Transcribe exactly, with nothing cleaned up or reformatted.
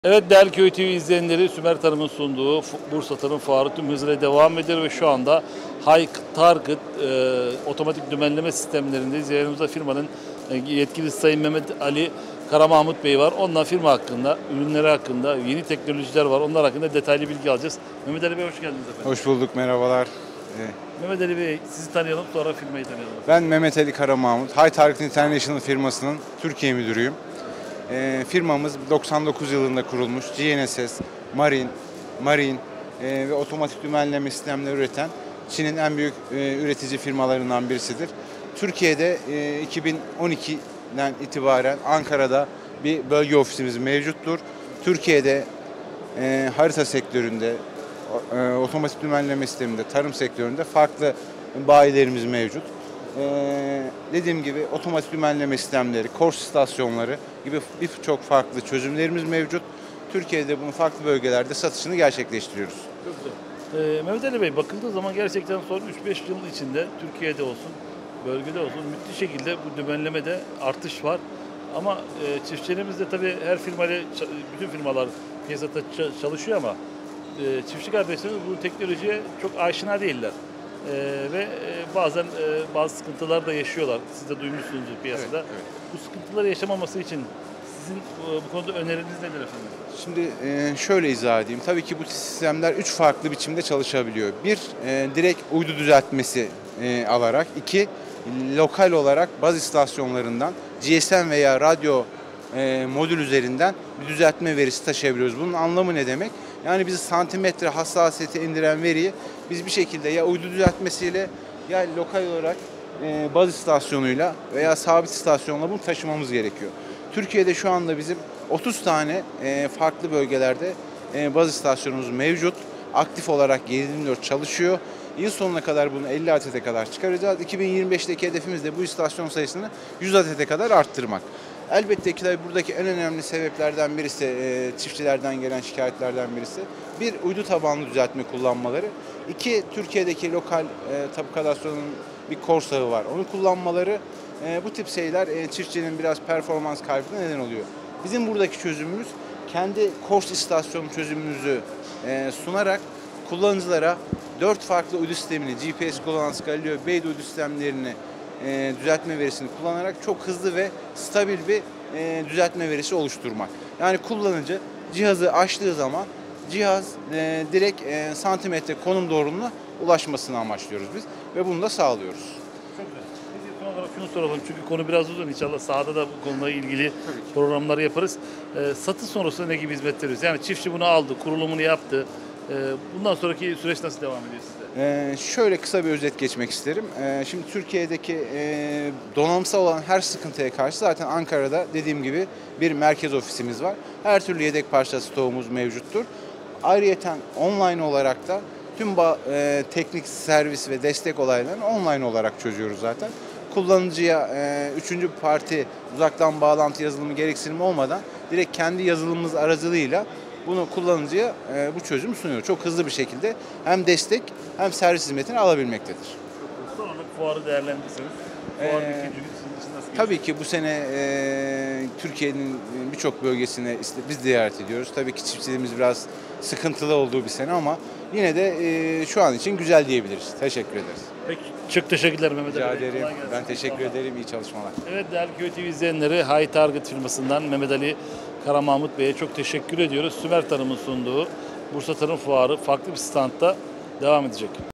Evet, değerli Köy T V izleyenleri, Sümer Tarım'ın sunduğu Bursa Tarım Fuarı tüm hızıyla devam ediyor ve şu anda High Target e, otomatik dümenleme sistemlerindeyiz. Yanımızda firmanın e, yetkilisi Sayın Mehmet Ali Karamahmut Bey var. Ondan firma hakkında, ürünleri hakkında, yeni teknolojiler var. Onlar hakkında detaylı bilgi alacağız. Mehmet Ali Bey hoş geldiniz efendim. Hoş bulduk, merhabalar. Mehmet Ali Bey, sizi tanıyalım, sonra firmayı tanıyalım. Ben Mehmet Ali Karamahmut, High Target International firmasının Türkiye müdürüyüm. E, firmamız doksan dokuz yılında kurulmuş, G N S S, Marine, Marine e, ve otomatik dümenleme sistemleri üreten Çin'in en büyük e, üretici firmalarından birisidir. Türkiye'de e, iki bin on ikiden itibaren Ankara'da bir bölge ofisimiz mevcuttur. Türkiye'de e, harita sektöründe, e, otomatik dümenleme sisteminde, tarım sektöründe farklı bayilerimiz mevcut. Ee, dediğim gibi otomatik dümenleme sistemleri, kors istasyonları gibi birçok farklı çözümlerimiz mevcut. Türkiye'de bunu farklı bölgelerde satışını gerçekleştiriyoruz. Çok güzel. Ee, Mehmet Ali Bey, bakıldığı zaman gerçekten son üç beş yıl içinde Türkiye'de olsun, bölgede olsun müthiş şekilde bu dümenlemede artış var. Ama e, çiftçilerimiz de tabii her firmayla, bütün firmalar piyasada çalışıyor ama e, çiftçi kardeşlerimiz bu teknolojiye çok aşina değiller. Ee, ve e, bazen e, bazı sıkıntılar da yaşıyorlar. Siz de duymuşsunuzdur piyasada. Evet, evet. Bu sıkıntıları yaşamaması için sizin e, bu konuda öneriniz nedir efendim? Şimdi e, şöyle izah edeyim. Tabii ki bu sistemler üç farklı biçimde çalışabiliyor. Bir, e, direkt uydu düzeltmesi e, alarak. İki, lokal olarak baz istasyonlarından G S M veya radyo e, modül üzerinden bir düzeltme verisi taşıyabiliyoruz. Bunun anlamı ne demek? Yani biz santimetre hassasiyeti indiren veriyi biz bir şekilde ya uydu düzeltmesiyle ya lokal olarak e, baz istasyonuyla veya sabit istasyonla bunu taşımamız gerekiyor. Türkiye'de şu anda bizim otuz tane e, farklı bölgelerde e, baz istasyonumuz mevcut. Aktif olarak yedi yirmi dört çalışıyor. Yıl sonuna kadar bunu elli adete kadar çıkaracağız. iki bin yirmi beşteki hedefimiz de bu istasyon sayısını yüz adete kadar arttırmak. Elbette ki buradaki en önemli sebeplerden birisi, e, çiftçilerden gelen şikayetlerden birisi. Bir, uydu tabanlı düzeltme kullanmaları. İki, Türkiye'deki lokal e, tapu kadastronun bir kors ağı var. Onu kullanmaları, e, bu tip şeyler e, çiftçinin biraz performans kaybına neden oluyor. Bizim buradaki çözümümüz, kendi kors istasyon çözümümüzü e, sunarak kullanıcılara dört farklı uydu sistemini, G P S kullanan Galileo, Beidou uydu sistemlerini E, düzeltme verisini kullanarak çok hızlı ve stabil bir e, düzeltme verisi oluşturmak. Yani kullanıcı cihazı açtığı zaman cihaz e, direkt e, santimetre konum doğruluğuna ulaşmasını amaçlıyoruz biz ve bunu da sağlıyoruz. Çok güzel. Biz son olarak şunu soralım çünkü konu biraz uzun, inşallah sahada da bu konuyla ilgili programları yaparız. E, satış sonrasında ne gibi hizmet veriyoruz? Yani çiftçi bunu aldı, kurulumunu yaptı. E, bundan sonraki süreç nasıl devam ediyor sizde? Ee, şöyle kısa bir özet geçmek isterim. Ee, şimdi Türkiye'deki e, donanımsal olan her sıkıntıya karşı zaten Ankara'da dediğim gibi bir merkez ofisimiz var. Her türlü yedek parça stoğumuz mevcuttur. Ayrıyeten online olarak da tüm e, teknik servis ve destek olaylarını online olarak çözüyoruz zaten. Kullanıcıya e, üçüncü parti uzaktan bağlantı yazılımı gereksinimi olmadan direkt kendi yazılımımız aracılığıyla bunu kullanıcıya e, bu çözümü sunuyor. Çok hızlı bir şekilde hem destek hem servis hizmetini alabilmektedir. Son olarak fuarı değerlendirirseniz. Fuarın ee, ikinci gün sizin için nasıl geçti? Tabii ki bu sene e, Türkiye'nin birçok bölgesine biz ziyaret ediyoruz. Tabii ki çiftçiliğimiz biraz sıkıntılı olduğu bir sene ama yine de e, şu an için güzel diyebiliriz. Teşekkür ederiz. Peki, çok teşekkürler Mehmet Ali Bey. Rica ederim. Ben teşekkür ederim. İyi çalışmalar. Evet, değerli Köy T V izleyenleri, High Target firmasından Mehmet Ali Karamahmut Bey'e çok teşekkür ediyoruz. Sümer Tarım'ın sunduğu Bursa Tarım Fuarı farklı bir standta devam edecek.